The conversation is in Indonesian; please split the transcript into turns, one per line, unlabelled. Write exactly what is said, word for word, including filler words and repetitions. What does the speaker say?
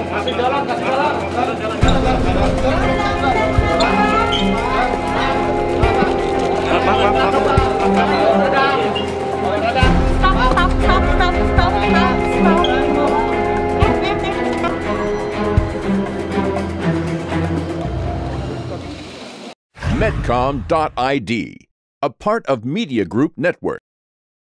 Kasih jalan, kasih jalan.
Stop, stop, stop, stop, stop, stop, stop.
Medcom dot I D, a part of Media Group Network.